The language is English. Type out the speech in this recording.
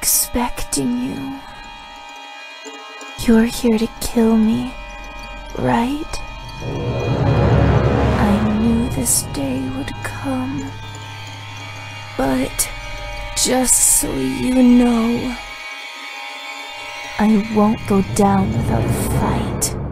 expecting you. You're here to kill me, right? I knew this day would come. But just so you know, I won't go down without a fight.